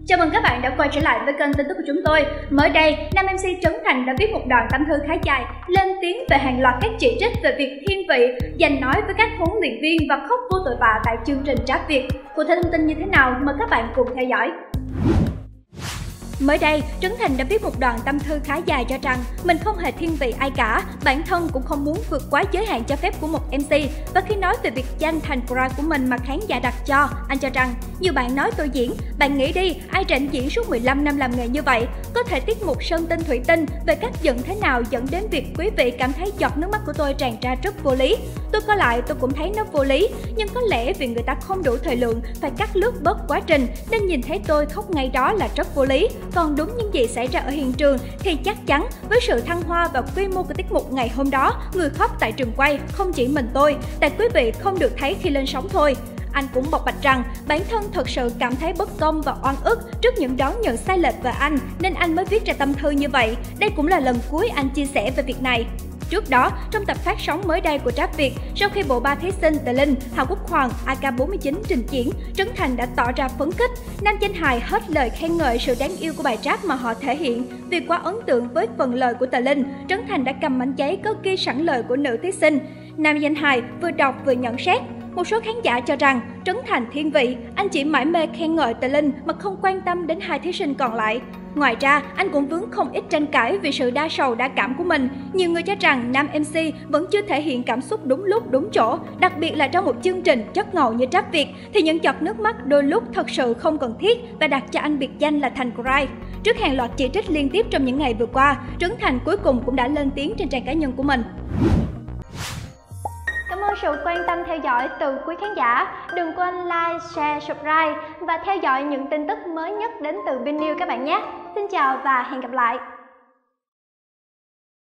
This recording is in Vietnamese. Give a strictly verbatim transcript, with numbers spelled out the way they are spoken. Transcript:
Chào mừng các bạn đã quay trở lại với kênh tin tức của chúng tôi. Mới đây, nam em xê Trấn Thành đã viết một đoạn tâm thư khá dài, lên tiếng về hàng loạt các chỉ trích về việc thiên vị, giành nói với các huấn luyện viên và khóc vô tội vạ tại chương trình Rap Việt. Cụ thể thông tin như thế nào, mời các bạn cùng theo dõi. Mới đây, Trấn Thành đã viết một đoạn tâm thư khá dài cho rằng mình không hề thiên vị ai cả, bản thân cũng không muốn vượt quá giới hạn cho phép của một em xê. Và khi nói về việc danh thành crush của mình mà khán giả đặt cho, anh cho rằng nhiều bạn nói tôi diễn, bạn nghĩ đi, ai rảnh diễn suốt mười lăm năm làm nghề như vậy, có thể tiết mục Sơn Tinh Thủy Tinh về cách giận thế nào dẫn đến việc quý vị cảm thấy giọt nước mắt của tôi tràn ra rất vô lý. Tôi coi lại tôi cũng thấy nó vô lý, nhưng có lẽ vì người ta không đủ thời lượng phải cắt lướt bớt quá trình nên nhìn thấy tôi khóc ngay đó là rất vô lý. Còn đúng những gì xảy ra ở hiện trường thì chắc chắn với sự thăng hoa và quy mô của tiết mục ngày hôm đó, người khóc tại trường quay không chỉ mình tôi, tại quý vị không được thấy khi lên sóng thôi. Anh cũng bộc bạch rằng bản thân thật sự cảm thấy bất công và oan ức trước những đón nhận sai lệch về anh nên anh mới viết ra tâm thư như vậy. Đây cũng là lần cuối anh chia sẻ về việc này. Trước đó, trong tập phát sóng mới đây của Rap Việt, sau khi bộ ba thí sinh Tề Linh, Hào Quốc Hoàng, a ca bốn mươi chín trình diễn, Trấn Thành đã tỏ ra phấn khích. Nam danh hài hết lời khen ngợi sự đáng yêu của bài rap mà họ thể hiện. Vì quá ấn tượng với phần lời của Tề Linh, Trấn Thành đã cầm mảnh giấy có ghi sẵn lời của nữ thí sinh. Nam danh hài vừa đọc vừa nhận xét. Một số khán giả cho rằng Trấn Thành thiên vị, anh chỉ mải mê khen ngợi Tề Linh mà không quan tâm đến hai thí sinh còn lại. Ngoài ra, anh cũng vướng không ít tranh cãi vì sự đa sầu đa cảm của mình. Nhiều người cho rằng nam em xê vẫn chưa thể hiện cảm xúc đúng lúc đúng chỗ, đặc biệt là trong một chương trình chất ngầu như Rap Việt thì những giọt nước mắt đôi lúc thật sự không cần thiết và đặt cho anh biệt danh là Thành Cry. Trước hàng loạt chỉ trích liên tiếp trong những ngày vừa qua, Trấn Thành cuối cùng cũng đã lên tiếng trên trang cá nhân của mình. Cảm ơn sự quan tâm theo dõi từ quý khán giả. Đừng quên like, share, subscribe và theo dõi những tin tức mới nhất đến từ Vinnews các bạn nhé. Xin chào và hẹn gặp lại.